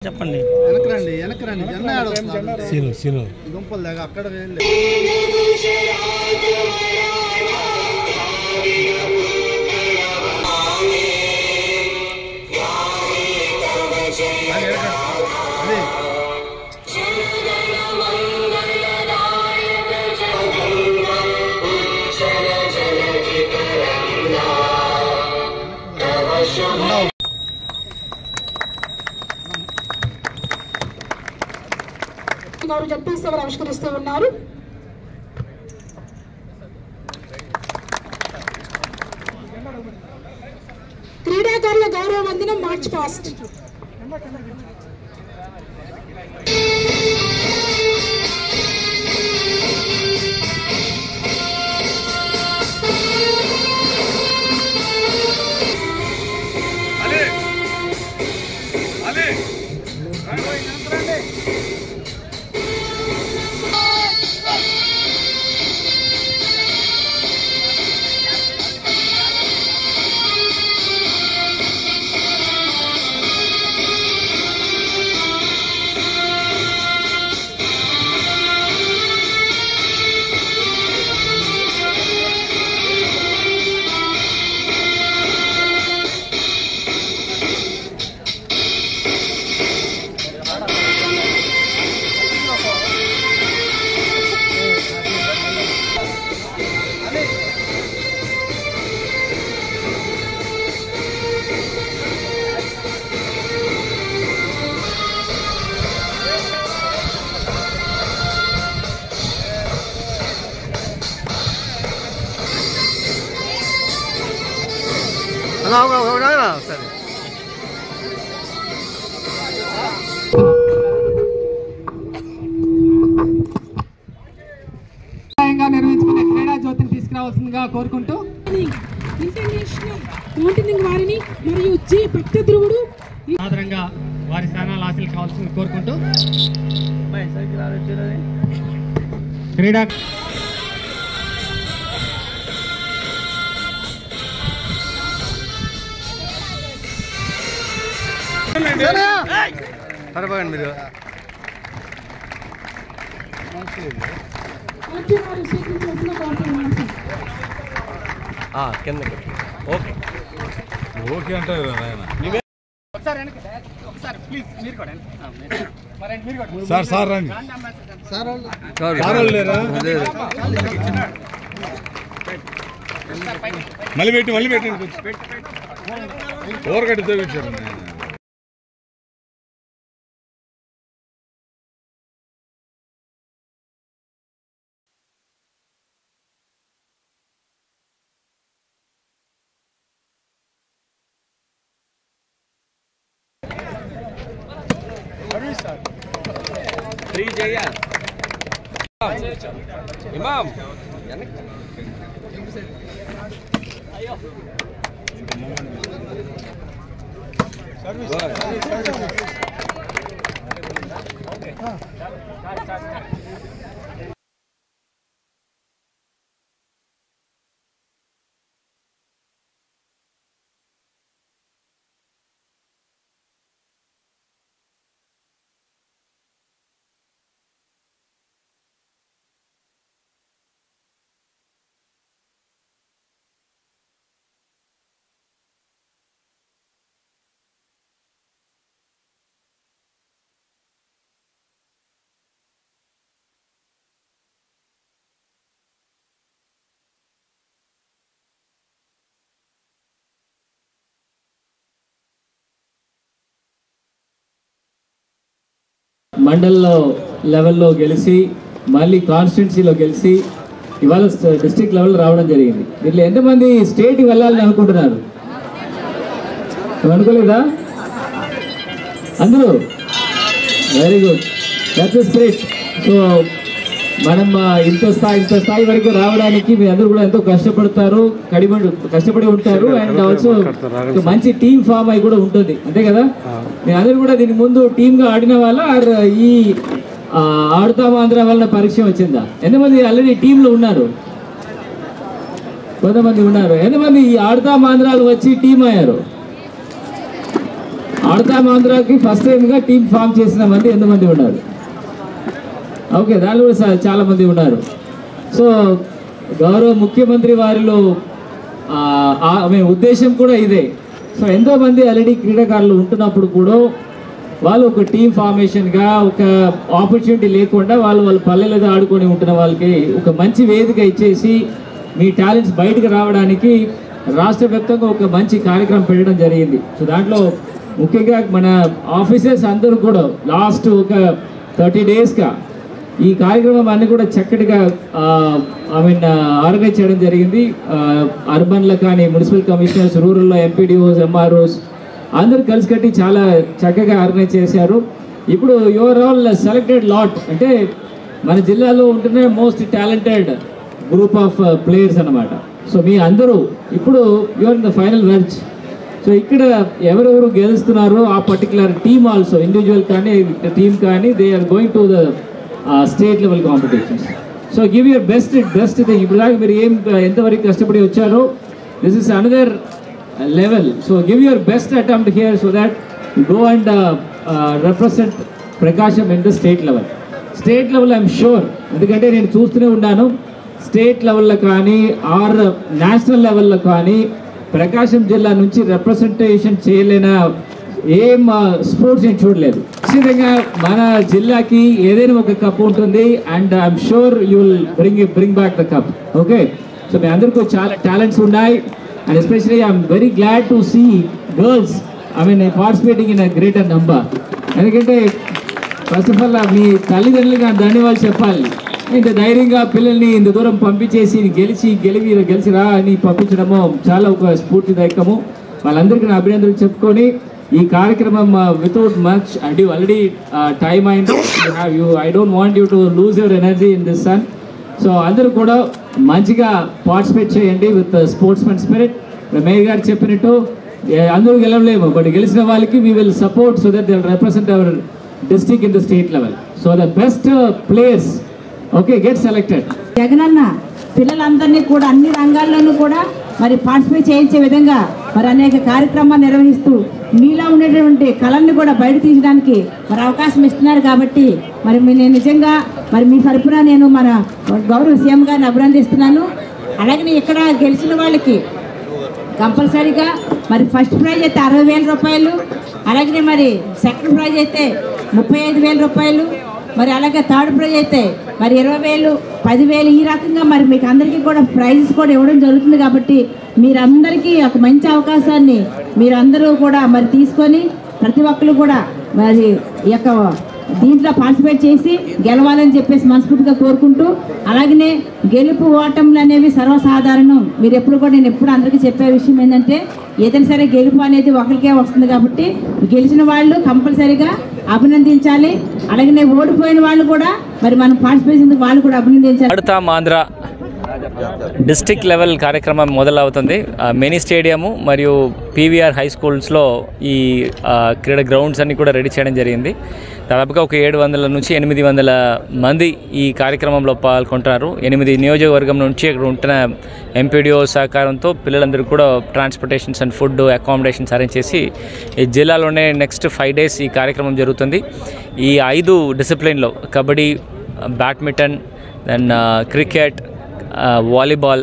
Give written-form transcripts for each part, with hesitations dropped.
చెప్పండి. వెనకరండి జన్న సీను గుంపలు లేక అక్కడ జడ్పీసీలు ఆవిష్కరిస్తూ ఉన్నారు. క్రీడాకారుల గౌరవ వందనం మార్చ్ పాస్ట్. నిర్వహించుకునే క్రీడా జ్యోతిని తీసుకురావాల్సిందిగా కోరుకుంటూ ఇంటర్నేషనల్ మౌంటైనింగ్ వారిని మరియు జి భక్త ధ్రువుడు ఆధారంగా వారి స్థానాలు హాసిల్ కావాల్సింది కోరుకుంటూ క్రీడా మీరు ఓకే అంటారు సార్ రండి మళ్ళీ పెట్టండి ఓరగడ్డ తెచ్చారు. ఇమాం మండల్లో లెవెల్లో గెలిచి మళ్ళీ కాన్స్టిట్యున్సీలో గెలిచి ఇవాళ డిస్ట్రిక్ట్ లెవెల్ రావడం జరిగింది. దీంట్లో ఎంతమంది స్టేట్కి వెళ్ళాలని అనుకుంటున్నారు? అనుకోలేదా అందరూ? Very good, that's spirit. So మనం ఇంత స్థాయి వరకు రావడానికి మీ అందరూ కూడా ఎంతో కష్టపడి ఉంటారు. అండ్ ఆల్సో మంచి టీమ్ ఫామ్ అయి కూడా ఉంటుంది, అంతే కదా? మీ అందరూ కూడా దీని ముందు టీమ్గా ఆడిన వాళ్ళ ఈ ఆడుతాం ఆంధ్ర వల్ల పరిచయం వచ్చిందా? ఎంతమంది ఆల్రెడీ టీంలో ఉన్నారు? కొంతమంది ఉన్నారు. ఎంతమంది ఈ ఆడుతాం ఆంధ్రాలు వచ్చి టీం అయ్యారు? ఆడతాం ఆంధ్రాకి ఫస్ట్ టైంగా టీం ఫామ్ చేసిన మంది ఎంతమంది ఉన్నారు? ఓకే, దానిలో కూడా చాలా మంది ఉన్నారు. సో గౌరవ ముఖ్యమంత్రి వారిలో ఉద్దేశం కూడా ఇదే. సో ఎంతోమంది ఆల్రెడీ క్రీడాకారులు ఉంటున్నప్పుడు కూడా వాళ్ళు ఒక టీం ఫార్మేషన్గా ఒక ఆపర్చునిటీ లేకుండా వాళ్ళ పల్లెలలో ఆడుకొని ఉంటున్న వాళ్ళకి ఒక మంచి వేదిక ఇచ్చేసి మీ టాలెంట్స్ బయటకు రావడానికి రాష్ట్ర వ్యాప్తంగా ఒక మంచి కార్యక్రమం పెట్టడం జరిగింది. సో దాంట్లో ముఖ్యంగా మన ఆఫీసర్స్ అందరూ కూడా లాస్ట్ ఒక 30 డేస్గా ఈ కార్యక్రమం అన్ని కూడా చక్కటిగా ఆర్గనైజ్ చేయడం జరిగింది. అర్బన్లో కానీ మున్సిపల్ కమిషనర్స్, రూరల్లో ఎంపీడీఓస్, ఎంఆర్ఓస్ అందరూ కలిసి కట్టి చాలా చక్కగా ఆర్గనైజ్ చేశారు. ఇప్పుడు యువర్ ఆల్ సెలెక్టెడ్ లాట్, అంటే మన జిల్లాలో ఉంటున్న most talented group of players అన్నమాట. సో మీ అందరూ ఇప్పుడు your in the final match. So ఇక్కడ ఎవరెవరు గెలుస్తున్నారో ఆ పర్టికులర్ టీమ్ ఆల్సో, ఇండివిజువల్ కానీ టీమ్ కానీ, they are going to the state level competitions. So give your best thing. ఇప్పుడు దాకా మీరు ఎంతవరకు కష్టపడి వచ్చారో, this is another level. So give your best attempt here so that you go and represent Prakasham in the state level. State level I'm sure, ఎందుకంటే నేను చూస్తూనే ఉన్నాను, స్టేట్ లెవెల్లో కానీ ఆర్ నేషనల్ లెవెల్లో కానీ ప్రకాశం జిల్లా నుంచి రిప్రజెంటేషన్ చేయలేన ఏం స్పోర్ట్స్ నేను చూడలేదు. ఖచ్చితంగా మన జిల్లాకి ఏదైనా ఒక కప్ ఉంటుంది and I'm sure you will bring back the cup. Okay, so మీ అందరికీ చాలా టాలెంట్స్ ఉన్నాయి. And especially I'm very glad to see girls, participating in a greater number. ఎందుకంటే ఫస్ట్ ఆఫ్ ఆల్ మీ తల్లిదండ్రులకి ధన్యవాదాలు చెప్పాలి. ఇంత ధైర్యంగా పిల్లల్ని ఇంత దూరం పంపించేసి గెలిచిరా అని పంపించడము చాలా ఒక స్ఫూర్తిదాయకము. వాళ్ళందరికీ నా అభినందనలు చెప్పుకొని ఈ కార్యక్రమం వితౌట్ మచ్ ఆల్రెడీ టైం అయింది. I don't want you to lose your energy in this sun. So అందరూ కూడా మంచిగా పార్టిసిపేట్ చేయండి విత్ స్పోర్ట్స్మెన్ స్పిరిట్. మేయర్ గారు చెప్పినట్టు అందరూ గెలవలేము, బట్ గెలిచిన వాళ్ళకి we will support so that they will represent our district in the state level. So the best players get selected. Jagananna పిల్లలందరినీ కూడా అన్ని రంగాల్లోనూ కూడా మరి పార్టిసిపేట్ చేయించే విధంగా మరి అనేక కార్యక్రమాలు నిర్వహిస్తూ మీలో ఉండేటువంటి కళల్ని కూడా బయట తీయడానికి మరి అవకాశం ఇస్తున్నారు. కాబట్టి మరి నేను నిజంగా మరి మీ తరపున నేను మన గౌరవ సీఎం గారిని అభినందిస్తున్నాను. అలాగే ఇక్కడ గెలిచిన వాళ్ళకి కంపల్సరీగా మరి ఫస్ట్ ప్రైజ్ అయితే 60,000 రూపాయలు, అలాగే మరి సెకండ్ ప్రైజ్ అయితే 35,000 రూపాయలు, మరి అలాగే థర్డ్ ప్రైజ్ అయితే మరి 20,000, 10,000 ఈ రకంగా మరి మీకు అందరికీ కూడా ప్రైజెస్ కూడా ఇవ్వడం జరుగుతుంది. కాబట్టి మీరందరికీ ఒక మంచి అవకాశాన్ని మీరందరూ కూడా మరి తీసుకొని ప్రతి ఒక్కరు కూడా మరి ఈ యొక్క దీంట్లో పార్టిసిపేట్ చేసి గెలవాలని చెప్పేసి మనస్ఫూర్తిగా కోరుకుంటూ, అలాగనే గెలుపు ఓటములు అనేవి సర్వసాధారణం. మీరు ఎప్పుడు కూడా నేను ఎప్పుడు అందరికీ చెప్పే విషయం ఏంటంటే ఏదైనా సరే గెలుపు అనేది ఒకరికే వస్తుంది. కాబట్టి గెలిచిన వాళ్ళు కంపల్సరీగా అభినందించాలి. అలాగే ఓడిపోయిన వాళ్ళు కూడా మరి మనం పార్టిసిపేట్ చేసిన వాళ్ళు కూడా అభినందించాలి. ఆడతాం ఆంధ్ర డిస్ట్రిక్ట్ లెవెల్ కార్యక్రమం మొదలవుతుంది. మినీ స్టేడియము మరియు పీవీఆర్ హై స్కూల్స్లో ఈ క్రీడా గ్రౌండ్స్ అన్నీ కూడా రెడీ చేయడం జరిగింది. దాదాపుగా ఒక 700 నుంచి 800 మంది ఈ కార్యక్రమంలో పాల్గొంటున్నారు. 8 నియోజకవర్గం నుంచి ఇక్కడ ఉంటున్న ఎంపీడీఓ సహకారంతో పిల్లలందరూ కూడా transportations and food accommodations arrange చేసి ఈ జిల్లాలోనే నెక్స్ట్ 5 days ఈ కార్యక్రమం జరుగుతుంది. ఈ 5 డిసిప్లిన్లో kabaddi, badminton, then cricket, volleyball,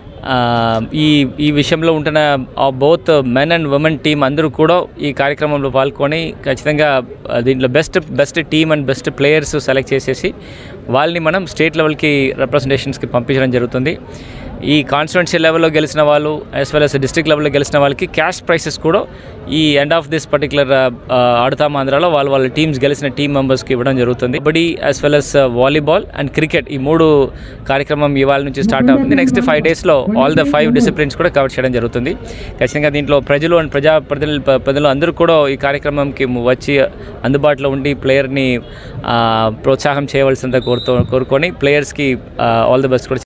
ఈ విషయంలో ఉంటున్న both men and women team అందరూ కూడా ఈ కార్యక్రమంలో పాల్గొని ఖచ్చితంగా దీంట్లో best team and best players select చేసేసి వాళ్ళని మనం స్టేట్ లెవెల్కి రిప్రజెంటేషన్స్కి పంపించడం జరుగుతుంది. ఈ కాన్స్టిట్యున్సీ లెవెల్లో గెలిచిన వాళ్ళు యాజ్ వెల్ యాజ్ డిస్ట్రిక్ట్ లెవెల్లో గెలిచిన వాళ్ళకి క్యాష్ ప్రైజెస్ కూడా ఈ ఎండ్ ఆఫ్ దిస్ పర్టికులర్ ఆడతాం ఆంధ్రాలో వాళ్ళ టీమ్స్ గెలిచిన టీమ్ మెంబర్స్కి ఇవ్వడం జరుగుతుంది. Kabaddi as well as volleyball and cricket ఈ 3 కార్యక్రమం ఇవాళ నుంచి స్టార్ట్ అవుతుంది. నెక్స్ట్ 5 daysలో ఆల్ ద 5 డిసిప్లిన్స్ కూడా కవర్ చేయడం జరుగుతుంది. ఖచ్చితంగా దీంట్లో ప్రజలు అండ్ ప్రజలు అందరూ కూడా ఈ కార్యక్రమంకి వచ్చి అందుబాటులో ఉండి ప్లేయర్ని ప్రోత్సాహం చేయవలసిందిగా కోరుకొని ప్లేయర్స్కి ఆల్ ద బెస్ట్ కూడా